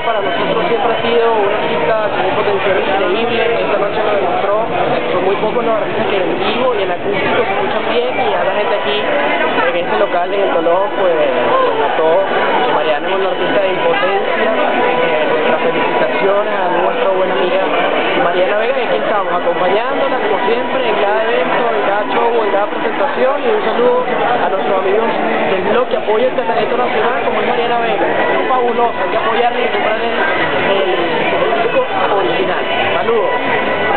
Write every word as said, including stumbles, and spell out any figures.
para nosotros siempre ha sido una artista con un potencial increíble. Esta noche lo demostró. Son muy pocos los artistas que en vivo y en acústico se escuchan bien, y a la gente aquí en este local en el Tolón pues, pues notó que Mariana es una artista de impotencia. Eh, nuestras felicitaciones a nuestra buena amiga Mariana Vega, y aquí estamos acompañándola como siempre en cada evento, en cada show, en cada presentación, y un saludo a nuestros amigos del blog que apoyan este talento nacional como es Mariana Vega. Es fabuloso, hay que apoyarle y comprarle el, el, el disco original. Saludos.